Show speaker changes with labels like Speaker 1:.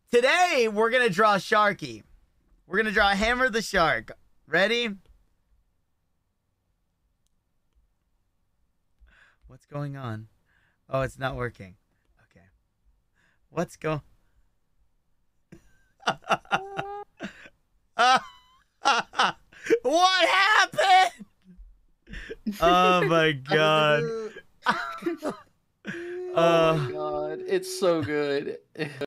Speaker 1: Today, we're going to draw Sharky. We're going to draw Hammer the Shark. Ready? What's going on? Oh, it's not working. Okay. What's going... What happened? Oh my god.
Speaker 2: Oh my god. It's so good.